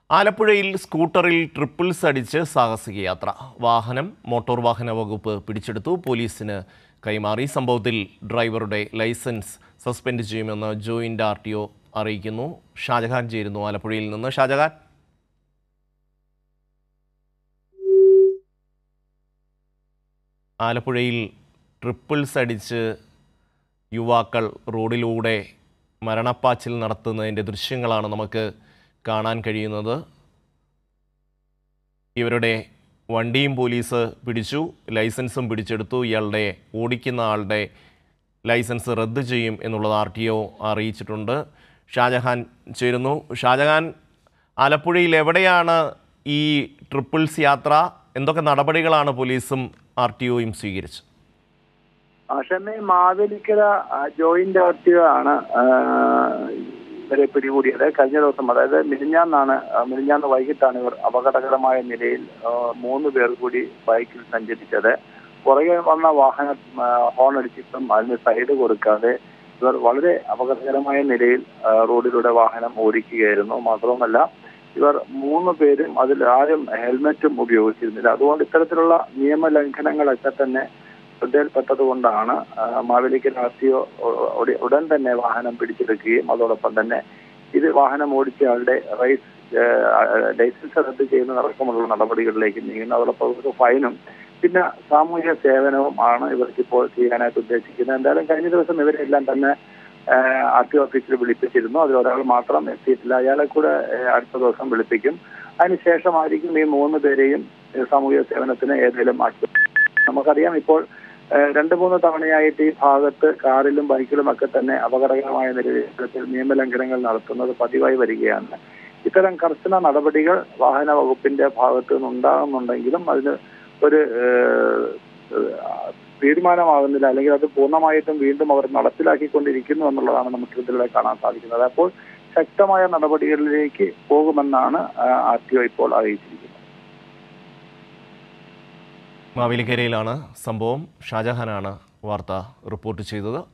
ആലപ്പുഴയിൽ സ്കൂട്ടറിൽ ട്രിപ്പിൾസ് അടിച്ച് സാഹസിക യാത്ര. വാഹനം മോട്ടോർ വാഹന വകുപ്പ് പിടിച്ചെടുത്തു. പോലീസിന് കൈമാറി. സംഭവത്തിൽ ഡ്രൈവറുടെ ലൈസൻസ് സസ്പെൻഡ് ചെയ്യുമെന്ന് ജോയിന്റ് RTO അറിയിക്കുന്നു. ഷാജഹാൻ ചേരുന്നു ആലപ്പുഴയിൽ നിന്ന്. ഷാജഹാൻ, ആലപ്പുഴയിൽ ട്രിപ്പിൾസ് അടിച്ച് യുവാക്കൾ റോഡിലൂടെ മരണപ്പാച്ചിൽ നടത്തുന്നതിൻ്റെ ദൃശ്യങ്ങളാണ് നമുക്ക് കാണാൻ കഴിയുന്നത്. ഇവരുടെ വണ്ടിയും പോലീസ് പിടിച്ചു, ലൈസൻസും പിടിച്ചെടുത്തു. ഇയാളുടെ ഓടിക്കുന്ന ആളുടെ ലൈസൻസ് റദ്ദ് ചെയ്യും എന്നുള്ളത് RTO അറിയിച്ചിട്ടുണ്ട്. ഷാജഹാൻ ചേരുന്നു. ഷാജഹാൻ, ആലപ്പുഴയിൽ എവിടെയാണ് ഈ ട്രിപ്പിൾസ് യാത്ര? എന്തൊക്കെ നടപടികളാണ് പോലീസും RTOയും സ്വീകരിച്ചത്? മാവേലിക്കര ജോയിന്റ് RTO ആണ് ഇവരെ പിടികൂടിയത്. കഴിഞ്ഞ ദിവസം, അതായത് മിനിഞ്ഞാന്ന് വൈകിട്ടാണ് ഇവർ അപകടകരമായ നിലയിൽ 3 പേർ കൂടി ബൈക്കിൽ സഞ്ചരിച്ചത്. പുറകെ വന്ന വാഹനം ഹോൺ അടിച്ചിട്ടും അതിന് സൈഡ് കൊടുക്കാതെ ഇവർ വളരെ അപകടകരമായ നിലയിൽ റോഡിലൂടെ വാഹനം ഓടിക്കുകയായിരുന്നു. മാത്രവുമല്ല, ഇവർ 3 പേരും അതിൽ ആരും ഹെൽമറ്റും ഉപയോഗിച്ചിരുന്നില്ല. അതുകൊണ്ട് ഇത്തരത്തിലുള്ള നിയമലംഘനങ്ങളൊക്കെ തന്നെ ശ്രദ്ധയിൽപ്പെട്ടതുകൊണ്ടാണ് മാവേലിക്കര RTO ഉടൻ തന്നെ വാഹനം പിടിച്ചെടുക്കുകയും അതോടൊപ്പം തന്നെ ഇത് വാഹനം ഓടിച്ചയാളുടെ ലൈസൻസ് റദ്ദ് ചെയ്യുന്നതടക്കമുള്ള നടപടികളിലേക്ക് നീങ്ങുന്നു. അതോടൊപ്പം ഫൈനും പിന്നെ സാമൂഹ്യ സേവനവും ആണ് ഇവർക്കിപ്പോൾ ചെയ്യാനായിട്ട് ഉദ്ദേശിക്കുന്നത്. എന്തായാലും കഴിഞ്ഞ ദിവസം ഇവരെല്ലാം തന്നെ RTO ഓഫീസിൽ വിളിപ്പിച്ചിരുന്നു. അതിലൊരാൾ മാത്രം എത്തിയിട്ടില്ല. അയാളെ കൂടെ അടുത്ത ദിവസം വിളിപ്പിക്കും. അതിനുശേഷമായിരിക്കും ഈ 3 പേരെയും സാമൂഹ്യ സേവനത്തിന് ഏതെങ്കിലും മാറ്റി. നമുക്കറിയാം, ഇപ്പോൾ 2-3 തവണയായിട്ട് ഈ ഭാഗത്ത് കാറിലും ബൈക്കിലും ഒക്കെ തന്നെ അപകടകരമായ നിലയിൽ നിയമലംഘനങ്ങൾ നടത്തുന്നത് പതിവായി വരികയാണ്. ഇത്തരം കർശന നടപടികൾ വാഹന വകുപ്പിന്റെ ഭാഗത്ത് നിന്നുണ്ടാകുന്നുണ്ടെങ്കിലും അതിന് ഒരു തീരുമാനമാകുന്നില്ല, അല്ലെങ്കിൽ അത് പൂർണ്ണമായിട്ടും വീണ്ടും അവർ നടപ്പിലാക്കിക്കൊണ്ടിരിക്കുന്നു എന്നുള്ളതാണ് നമുക്ക് ഇതിലൂടെ കാണാൻ സാധിക്കുന്നത്. അപ്പോൾ ശക്തമായ നടപടികളിലേക്ക് പോകുമെന്നാണ് RTO ഇപ്പോൾ അറിയിച്ചിരിക്കുന്നത്. മാവേലിക്കരയിലാണ് സംഭവം. ഷാജഹാനാണ് വാർത്ത റിപ്പോർട്ട് ചെയ്തത്.